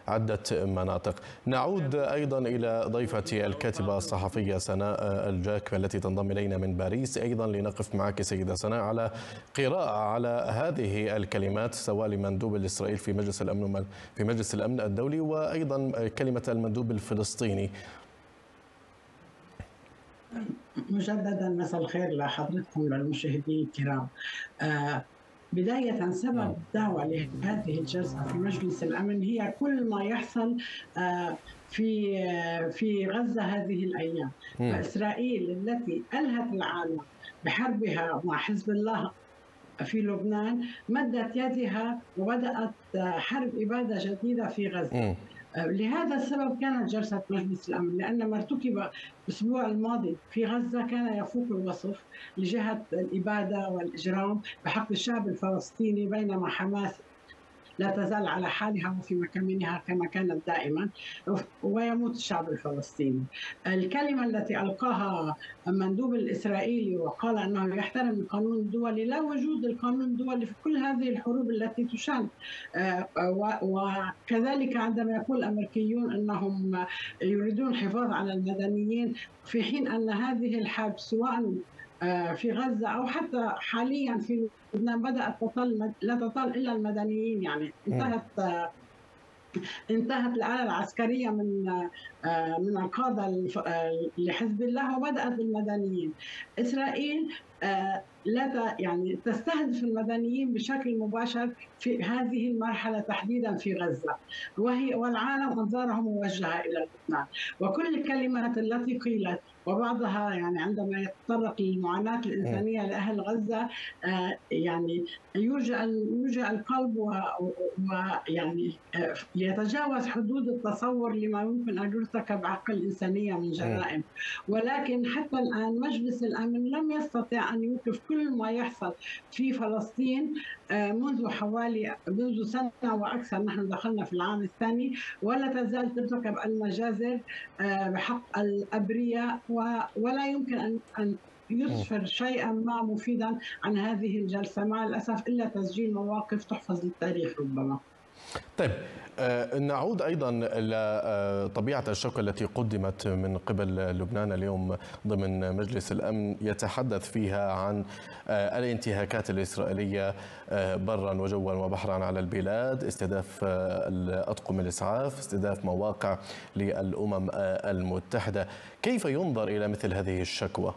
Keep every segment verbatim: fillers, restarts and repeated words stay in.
عدة مناطق. نعود أيضا إلى ضيفتي الكاتبة الصحفية سناء الجاك التي تنضم إلينا من باريس، أيضا لنقف معك سيدة سناء على قراءة على هذه الكلمات سواء لمندوب الإسرائيلي في مجلس الأمن في مجلس الأمن الدولي وأيضا كلمة المندوب الفلسطيني. مجددا مساء الخير لحضرتكم للمشاهدين الكرام. آه بداية سبب الدعوة لهذه الجلسة في مجلس الأمن هي كل ما يحصل آه في آه في غزة هذه الأيام. فإسرائيل التي ألهت العالم بحربها مع حزب الله في لبنان مدت يدها وبدأت حرب إبادة جديدة في غزة. لهذا السبب كانت جلسة مجلس الأمن، لأن ما ارتكب الأسبوع الماضي في غزة كان يفوق الوصف لجهة الإبادة والإجرام بحق الشعب الفلسطيني، بينما حماس لا تزال على حالها وفي مكامنها كما كانت دائما، ويموت الشعب الفلسطيني. الكلمة التي ألقاها المندوب الإسرائيلي وقال أنه يحترم القانون الدولي، لا وجود القانون الدولي في كل هذه الحروب التي تشن. وكذلك عندما يقول الأمريكيون أنهم يريدون الحفاظ على المدنيين، في حين أن هذه الحرب سواء في غزة أو حتى حاليا في لبنان بدأت تطال لا تطال إلا المدنيين. يعني انتهت انتهت الآلة العسكرية من من القادة لحزب الله وبدأت بالمدنيين. إسرائيل لا يعني تستهدف المدنيين بشكل مباشر في هذه المرحلة تحديدا في غزة، وهي والعالم أنظارهم موجهة إلى لبنان. وكل الكلمات التي قيلت وبعضها يعني عندما يتطرق للمعاناة الإنسانية لأهل غزة يعني يوجع يوجع القلب ويعني يتجاوز حدود التصور لما يمكن أن يرتكب عقل الإنسانية من جرائم. ولكن حتى الآن مجلس الأمن لم يستطع أن يوقف كل ما يحصل في فلسطين منذ حوالي منذ سنة وأكثر. نحن دخلنا في العام الثاني ولا تزال ترتكب المجازر بحق الأبرياء، ولا يمكن أن يسفر شيئا ما مفيدا عن هذه الجلسة مع الأسف إلا تسجيل مواقف تحفظ للتاريخ ربما. طيب نعود أيضا إلى طبيعة الشكوى التي قدمت من قبل لبنان اليوم ضمن مجلس الأمن، يتحدث فيها عن الانتهاكات الإسرائيلية برا وجوا وبحرا على البلاد، استهداف أطقم الإسعاف، استهداف مواقع للأمم المتحدة. كيف ينظر إلى مثل هذه الشكوى؟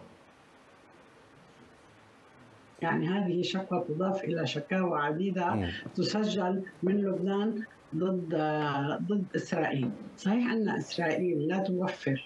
يعني هذه شكوى تضاف إلى شكاوى عديدة م. تسجل من لبنان ضد ضد إسرائيل. صحيح أن إسرائيل لا توفر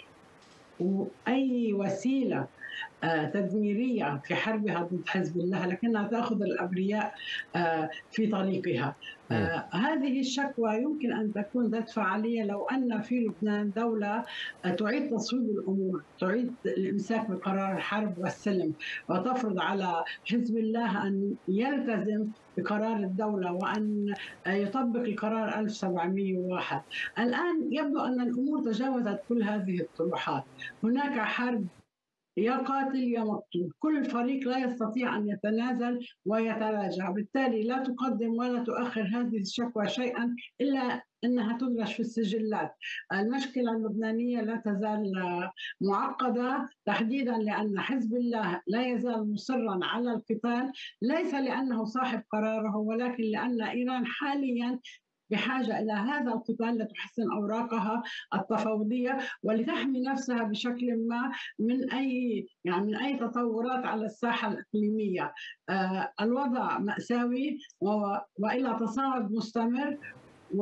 أي وسيلة تدميرية في حربها ضد حزب الله، لكنها تأخذ الأبرياء في طريقها. هذه الشكوى يمكن أن تكون ذات فعالية لو أن في لبنان دولة تعيد تصويب الأمور، تعيد الإمساك بقرار الحرب والسلم، وتفرض على حزب الله أن يلتزم بقرار الدولة وأن يطبق القرار ألف وسبعمئة وواحد. الآن يبدو أن الأمور تجاوزت كل هذه الطروحات. هناك حرب يا قاتل يا مقتول، كل فريق لا يستطيع أن يتنازل ويتراجع، بالتالي لا تقدم ولا تؤخر هذه الشكوى شيئا إلا أنها تدرج في السجلات. المشكلة اللبنانية لا تزال معقدة، تحديدا لأن حزب الله لا يزال مصرا على القتال، ليس لأنه صاحب قراره ولكن لأن إيران حاليا بحاجة إلى هذا القتال لتحسن أوراقها التفاوضية ولتحمي نفسها بشكل ما من أي يعني من أي تطورات على الساحة الإقليمية. آه الوضع مأساوي وإلى تصاعد مستمر، و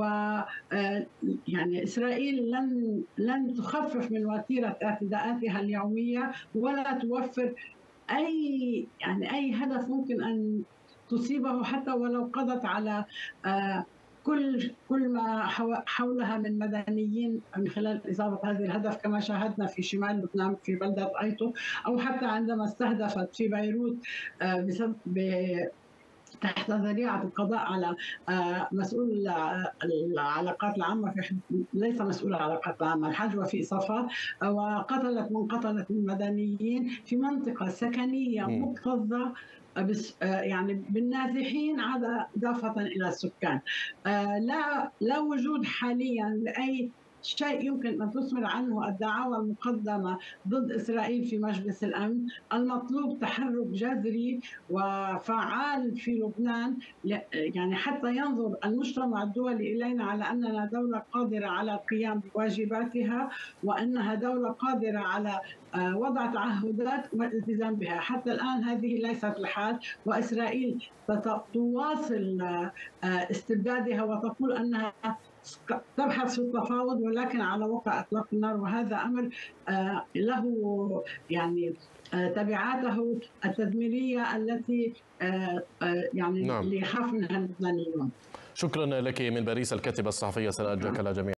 يعني إسرائيل لن لن تخفف من وتيرة اعتداءاتها اليومية ولا توفر أي يعني أي هدف ممكن أن تصيبه، حتى ولو قضت على آه كل كل ما حولها من مدنيين من خلال إصابة هذه الهدف، كما شاهدنا في شمال لبنان في بلدة أيتو، أو حتى عندما استهدفت في بيروت بسبب تحت ذريعة القضاء على مسؤول العلاقات العامة في ليس مسؤول العلاقات العامة الحجوة في صفا، وقتلت من قتلت المدنيين في منطقة سكنية مكتظة يعني بالنازحين إضافة إلى السكان. لا لا وجود حاليا لأي شيء يمكن أن تثمر عنه الدعاوى المقدمة ضد إسرائيل في مجلس الأمن. المطلوب تحرك جذري وفعال في لبنان، يعني حتى ينظر المجتمع الدولي إلينا على أننا دولة قادرة على القيام بواجباتها، وأنها دولة قادرة على وضع تعهدات والالتزام بها. حتى الآن هذه ليست الحال، وإسرائيل تواصل استبدادها وتقول أنها تبحث في التفاوض ولكن على وقع اطلاق النار، وهذا امر له يعني تبعاته التدميريه التي يعني نعم. اللي يخاف منها اللبنانيون. شكرا لك من باريس الكاتبه الصحفيه سناء جاكلا جميعا.